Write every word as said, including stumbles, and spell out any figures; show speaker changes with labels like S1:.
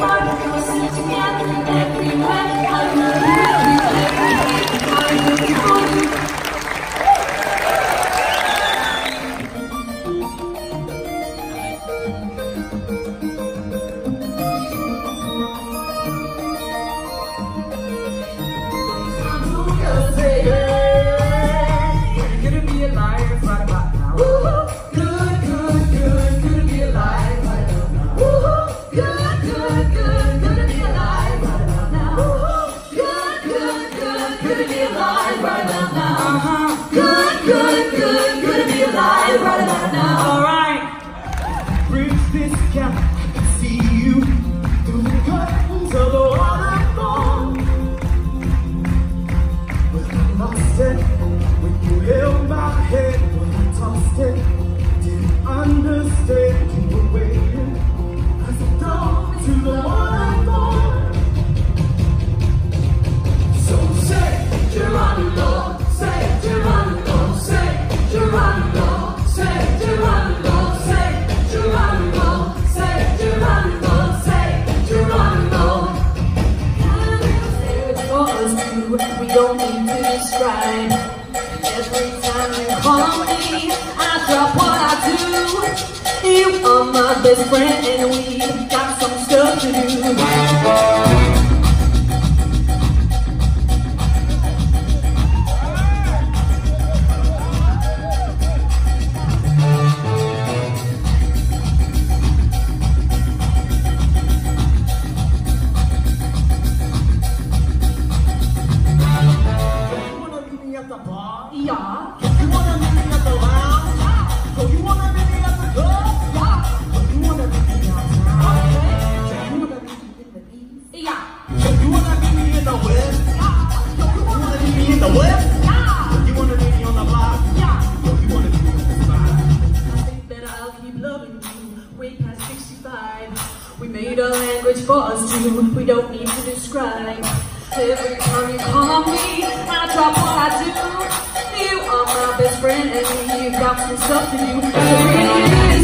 S1: Best friend and we got some stuff to do. We made a language for us two, we don't need to describe. Every time you call me, I drop what I do. You are my best friend and we've got some stuff to do. So really